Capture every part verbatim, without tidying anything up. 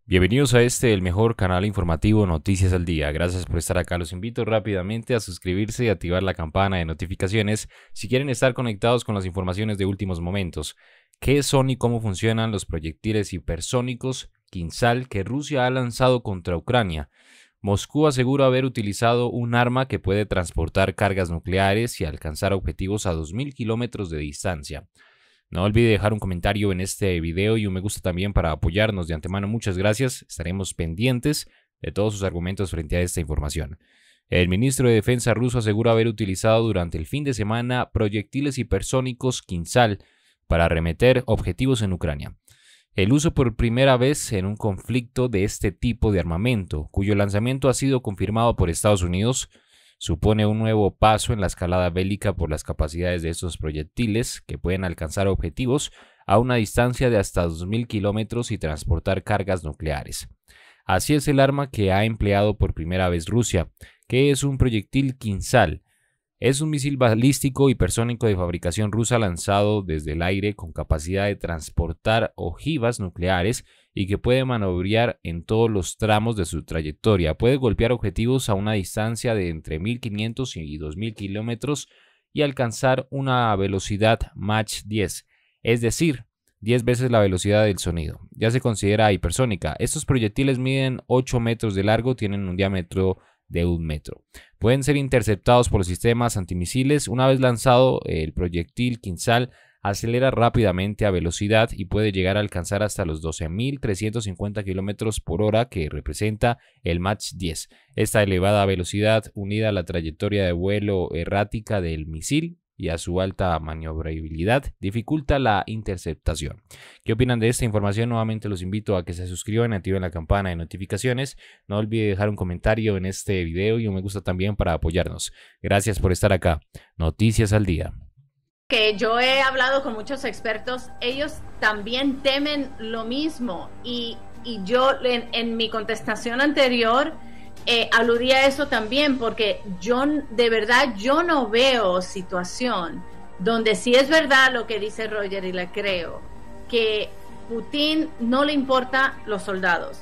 Bienvenidos a este, el mejor canal informativo Noticias al Día. Gracias por estar acá. Los invito rápidamente a suscribirse y activar la campana de notificaciones si quieren estar conectados con las informaciones de últimos momentos. ¿Qué son y cómo funcionan los proyectiles hipersónicos Kinzhal que Rusia ha lanzado contra Ucrania? Moscú asegura haber utilizado un arma que puede transportar cargas nucleares y alcanzar objetivos a dos mil kilómetros de distancia. No olvide dejar un comentario en este video y un me gusta también para apoyarnos de antemano. Muchas gracias. Estaremos pendientes de todos sus argumentos frente a esta información. El ministro de Defensa ruso asegura haber utilizado durante el fin de semana proyectiles hipersónicos Kinzhal para arremeter objetivos en Ucrania. El uso por primera vez en un conflicto de este tipo de armamento, cuyo lanzamiento ha sido confirmado por Estados Unidos, supone un nuevo paso en la escalada bélica por las capacidades de estos proyectiles que pueden alcanzar objetivos a una distancia de hasta dos mil kilómetros y transportar cargas nucleares. Así es el arma que ha empleado por primera vez Rusia, que es un proyectil Kinzhal. Es un misil balístico hipersónico de fabricación rusa lanzado desde el aire con capacidad de transportar ojivas nucleares y que puede maniobrar en todos los tramos de su trayectoria. Puede golpear objetivos a una distancia de entre mil quinientos y dos mil kilómetros y alcanzar una velocidad Mach diez, es decir, diez veces la velocidad del sonido. Ya se considera hipersónica. Estos proyectiles miden ocho metros de largo, tienen un diámetro de un metro. Pueden ser interceptados por los sistemas antimisiles. Una vez lanzado, el proyectil Kinzhal acelera rápidamente a velocidad y puede llegar a alcanzar hasta los doce mil trescientos cincuenta kilómetros por hora, que representa el Mach diez. Esta elevada velocidad, unida a la trayectoria de vuelo errática del misil y a su alta maniobrabilidad, dificulta la interceptación. ¿Qué opinan de esta información? Nuevamente los invito a que se suscriban y activen la campana de notificaciones. No olvide dejar un comentario en este video y un me gusta también para apoyarnos. Gracias por estar acá. Noticias al Día. Que yo he hablado con muchos expertos, ellos también temen lo mismo y, y yo en, en mi contestación anterior eh, aludí a eso también, porque yo de verdad yo no veo situación donde sí es verdad lo que dice Roger y le creo, que Putin no le importa los soldados,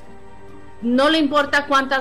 no le importa cuántas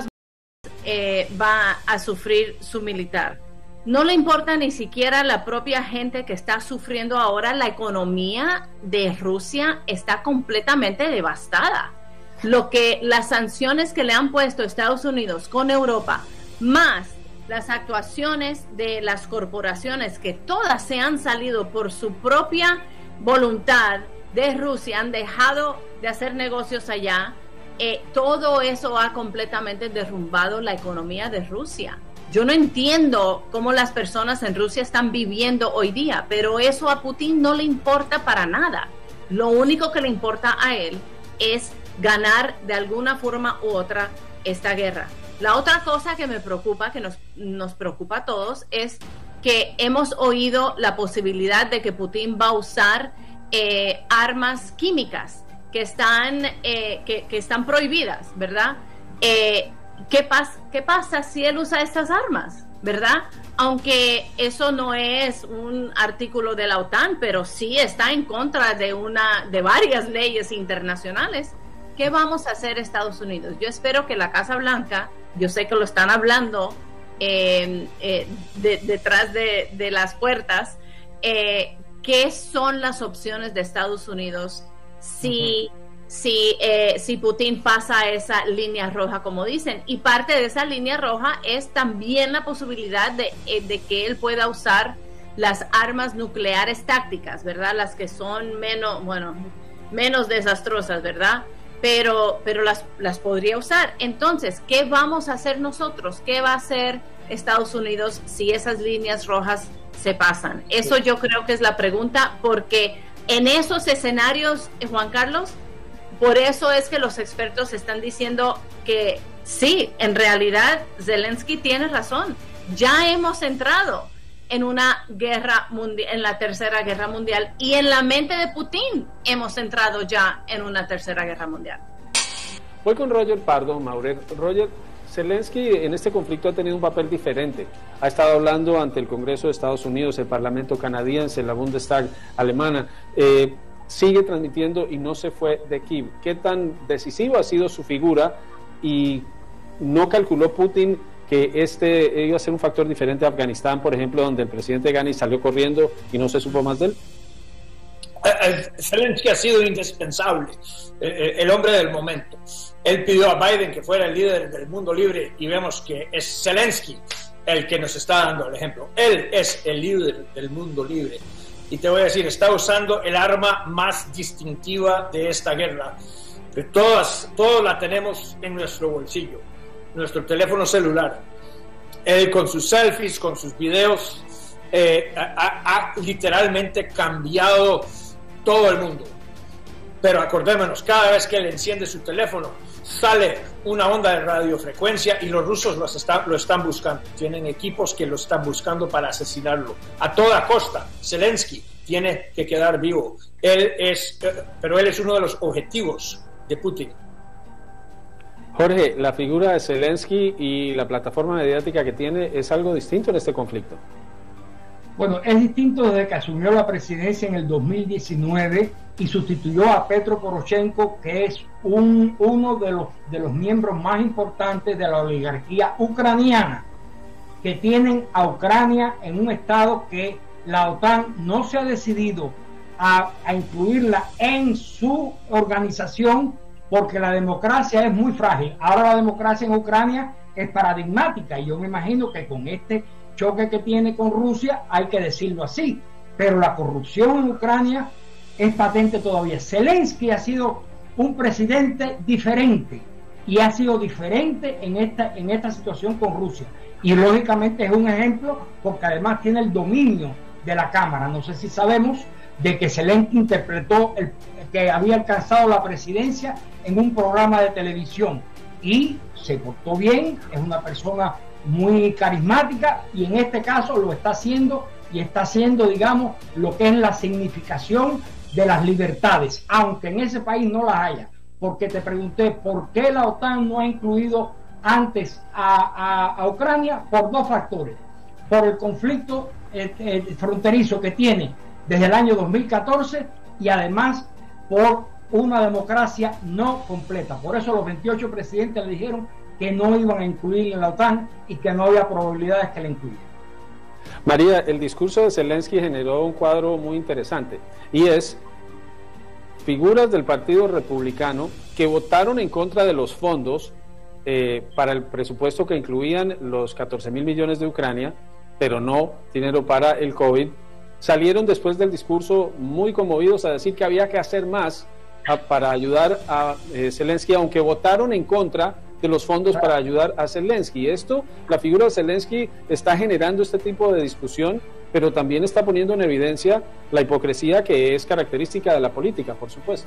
eh, va a sufrir su militar. No le importa ni siquiera la propia gente que está sufriendo ahora. La economía de Rusia está completamente devastada. Lo que las sanciones que le han puesto Estados Unidos con Europa, más las actuaciones de las corporaciones que todas se han salido por su propia voluntad de Rusia, han dejado de hacer negocios allá, eh, todo eso ha completamente derrumbado la economía de Rusia. Yo no entiendo cómo las personas en Rusia están viviendo hoy día, pero eso a Putin no le importa para nada. Lo único que le importa a él es ganar de alguna forma u otra esta guerra. La otra cosa que me preocupa, que nos, nos preocupa a todos, es que hemos oído la posibilidad de que Putin va a usar eh, armas químicas que están, eh, que, que están prohibidas, ¿verdad? Eh, ¿Qué pasa, ¿Qué pasa si él usa estas armas? ¿Verdad? Aunque eso no es un artículo de la OTAN, pero sí está en contra de, una, de varias leyes internacionales. ¿Qué vamos a hacer Estados Unidos? Yo espero que la Casa Blanca, yo sé que lo están hablando eh, eh, de, detrás de, de las puertas, eh, ¿qué son las opciones de Estados Unidos si... Uh-huh. Si, eh, si Putin pasa esa línea roja, como dicen? Y parte de esa línea roja es también la posibilidad de, eh, de que él pueda usar las armas nucleares tácticas, ¿verdad? Las que son menos, bueno, menos desastrosas, ¿verdad? Pero, pero las, las podría usar. Entonces, ¿qué vamos a hacer nosotros? ¿Qué va a hacer Estados Unidos si esas líneas rojas se pasan? Eso yo creo que es la pregunta, porque en esos escenarios, Juan Carlos, por eso es que los expertos están diciendo que sí, en realidad Zelensky tiene razón. Ya hemos entrado en una guerra mundial, en la tercera guerra mundial, y en la mente de Putin hemos entrado ya en una tercera guerra mundial. Voy con Roger Pardo, Maurer. Roger, Zelensky en este conflicto ha tenido un papel diferente. Ha estado hablando ante el Congreso de Estados Unidos, el Parlamento canadiense, la Bundestag alemana. Eh, sigue transmitiendo y no se fue de Kiev. ¿Qué tan decisivo ha sido su figura? Y no calculó Putin que este iba a ser un factor diferente a Afganistán, por ejemplo, donde el presidente Ghani salió corriendo y no se supo más de él. Zelensky ha sido indispensable, el hombre del momento. Él pidió a Biden que fuera el líder del mundo libre y vemos que es Zelensky el que nos está dando el ejemplo. Él es el líder del mundo libre. Y te voy a decir, está usando el arma más distintiva de esta guerra. Que todas, todos la tenemos en nuestro bolsillo, nuestro teléfono celular. Él con sus selfies, con sus videos, eh, ha, ha literalmente cambiado todo el mundo. Pero acordémonos, cada vez que él enciende su teléfono, sale una onda de radiofrecuencia y los rusos los está, lo están buscando. Tienen equipos que lo están buscando para asesinarlo. A toda costa, Zelensky tiene que quedar vivo. Él es, pero él es uno de los objetivos de Putin. Jorge, la figura de Zelensky y la plataforma mediática que tiene es algo distinto en este conflicto. Bueno, es distinto desde que asumió la presidencia en el dos mil diecinueve y sustituyó a Petro Poroshenko, que es un, uno de los, de los miembros más importantes de la oligarquía ucraniana, que tienen a Ucrania en un estado que la OTAN no se ha decidido a, a incluirla en su organización, porque la democracia es muy frágil. Ahora la democracia en Ucrania es paradigmática y yo me imagino que con este choque que tiene con Rusia, hay que decirlo así, pero la corrupción en Ucrania es patente todavía. Zelensky ha sido un presidente diferente y ha sido diferente en esta, en esta situación con Rusia, y lógicamente es un ejemplo porque además tiene el dominio de la Cámara. No sé si sabemos de que Zelensky interpretó el, que había alcanzado la presidencia en un programa de televisión y se portó bien, es una persona muy carismática y en este caso lo está haciendo y está haciendo, digamos, lo que es la significación de las libertades, aunque en ese país no las haya. Porque te pregunté por qué la OTAN no ha incluido antes a, a, a Ucrania, por dos factores: por el conflicto eh, eh, fronterizo que tiene desde el año dos mil catorce y además por una democracia no completa. Por eso los veintiocho presidentes le dijeron que no iban a incluir en la OTAN y que no había probabilidades que la incluyeran. María, el discurso de Zelensky generó un cuadro muy interesante, y es figuras del Partido Republicano que votaron en contra de los fondos eh, para el presupuesto que incluían los catorce mil millones de Ucrania, pero no dinero para el COVID, salieron después del discurso muy conmovidos a decir que había que hacer más a, para ayudar a eh, Zelensky, aunque votaron en contra de los fondos para ayudar a Zelensky. Esto, la figura de Zelensky está generando este tipo de discusión, pero también está poniendo en evidencia la hipocresía que es característica de la política, por supuesto.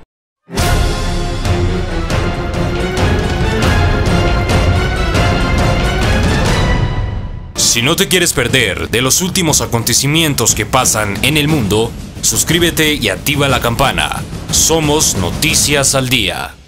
Si no te quieres perder de los últimos acontecimientos que pasan en el mundo, suscríbete y activa la campana. Somos Noticias al Día.